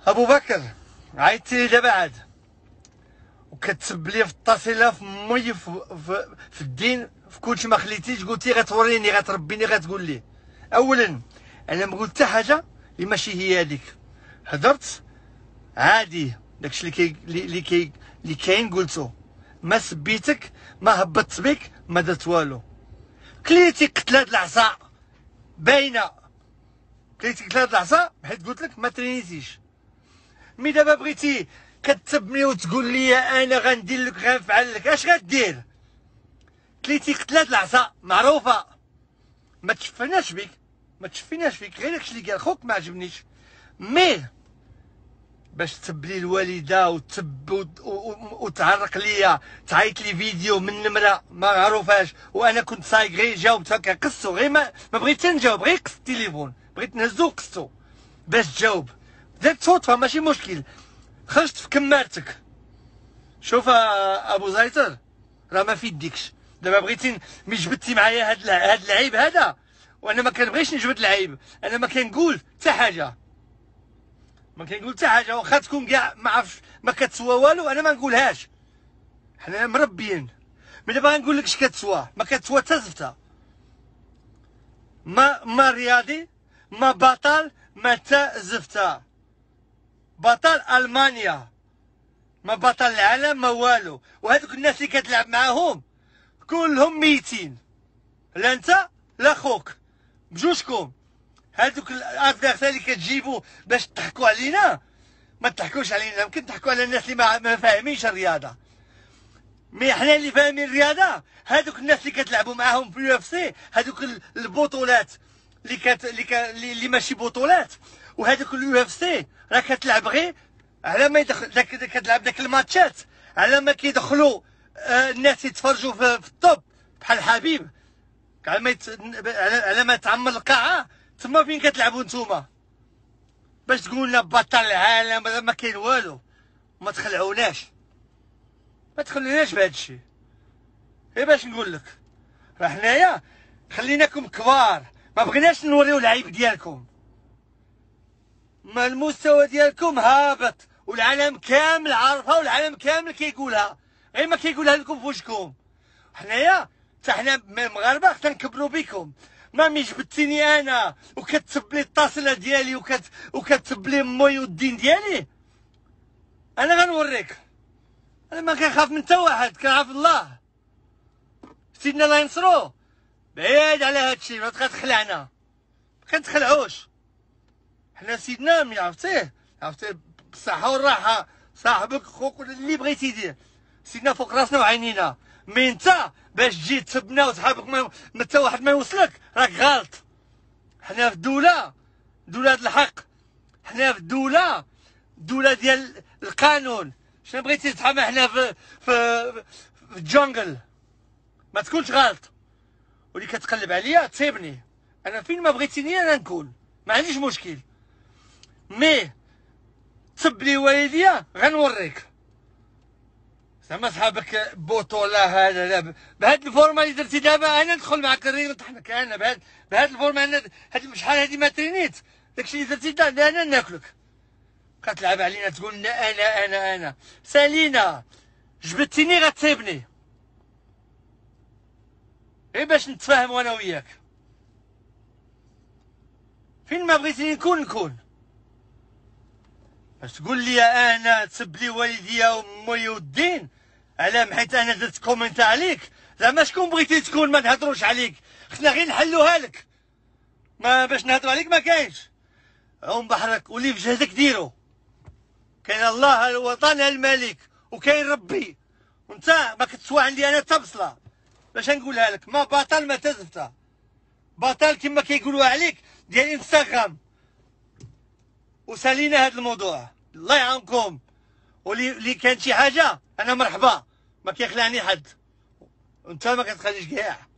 ابو بكر عيطتي لي دابا عاد وكتسب لي في التصيله في امي في الدين في كلشي ما خليتيش. قلتي غتوريني غتربيني غتقول لي. اولا انا ما قلت حتى حاجه اللي ماشي هي هذيك. هضرت عادي داكشي اللي كاين قلتو. ما سبيتك ما هبطت بك ما درت والو. كليتي قتل هاد العصا باينه. كليتي قتل هاد العصا حيت قلت لك ما ترينيتيش. مي دابا بغيتي كتسبني وتقول لي انا غندير لك غنفعل لك. اش غدير؟ كليتي قتل هاد العصا معروفه. ما تشفيناش بك ما تشفيناش فيك غير داكشي اللي قال خوك ما عجبنيش. مي باش تسب لي الوالده وتسب وتعرق ليا تعيط لي فيديو من نمره ما عرفاش وانا كنت صايق غير جاوبت هكا قصو غير ما بغيتش نجاوب غير قص التليفون بغيت نهزو وقصتو باش تجاوب. درت صوتها ماشي مشكل. خرجت في كمارتك. شوف ابو زيتر راه ما في يديكش. دابا بغيتي مي جبدتي معايا هاد العيب هذا وانا ما كنبغيش نجبد العيب. انا ما كنقول حتى حاجه واخا تكون كاع ما عرفتش ما كتسوى والو انا ما نقولهاش. حنا مربيين. مي دابا غنقول لك اش كتسوى. ما كتسوى حتى زفتها. ما رياضي ما بطل ما حتى زفتها. بطل المانيا ما بطل العالم ما والو. وهذوك الناس اللي كتلعب معاهم كلهم ميتين. لا انت لا خوك بجوجكم. هذوك الادفيرسير اللي كتجيبوا باش تضحكوا علينا ما تضحكوش علينا. يمكن تضحكوا على الناس اللي ما فاهمينش الرياضه. مي حنا اللي فاهمين الرياضه هذوك الناس اللي كتلعبوا معاهم في اليو اف سي. هذوك البطولات اللي ماشي بطولات. وهذوك اليو اف سي راه كتلعب غير على ما يدخل كتلعب داك الماتشات على ما كيدخلوا الناس يتفرجوا في الطوب بحال حبيب. على ما تعمر القاعه تما فين كتلعبوا نتوما باش تقول لنا بطل العالم. ما كاين والو. ما تخلعوناش بهذا الشيء. غير باش نقول لك راه حنايا خليناكم كبار ما بغيناش نوريو العيب ديالكم. ما المستوى ديالكم هابط والعالم كامل عارفها والعالم كامل كيقولها غير ما كيقولها لكم في وجهكم. حنايا حتى حنا مغاربه خصنا نكبروا بكم. ما مي جبدتيني انا وكتسب لي الطاسله ديالي وكتسب لي امي والدين ديالي انا غنوريك. انا ما كنخاف من حتى واحد كنعرف الله. سيدنا الله ينصرو بعيد على هادشي ما تخلعنا ما كنتخلعوش. حنا سيدنا ملي عرفتيه بالصحه والراحه صاحبك خوك اللي بغيتي دير. سيدنا فوق راسنا وعينينا. مي انت باش تجي تسبنا وصحابك ما حتى واحد ما يوصلك راك غلط. حنا في دولة الحق. حنا في دولة ديال القانون. شنو بغيتي تحمى حنا في الجونجل. ما تكونش غلط. واللي كتقلب عليا تصيبني. انا فين ما بغيتيني انا نكون ما عنديش مشكل. مي تسب لي والديا غنوريك. زعما صحابك بطولة هذا بهاد الفورما اللي درتي دابا انا ندخل معاك الريق نطحنك. انا بهاد الفورما انا شحال هادي ما ترينيت. داكشي اللي درتي انا ناكلك. كتلعب علينا تقول لنا انا سالينا جبدتيني غتسيبني. غير باش نتفاهموا انا وياك. فين ما بغيتيني نكون باش تقول لي انا تسب لي والديا وامي والدين على حيت انا درت كومنت عليك. زعما شكون بغيتي تكون ما نهضروش عليك. خصنا غير نحلوها لك. ما باش نهضروا عليك ما كاينش. عوم بحرك واللي في جهدك ديرو. كاين الله الوطن الملك وكاين ربي. وانت ما كتسوى عندي انا حتى بصله. باش نقولها لك ما بطل ما تزفته. بطل كما كيقولوا عليك ديال انستغرام. وسالينا هذا الموضوع الله يعاونكم. واللي كان شي حاجه انا مرحبا ما كيخلعني حد. وانت ما كتخليش كاع.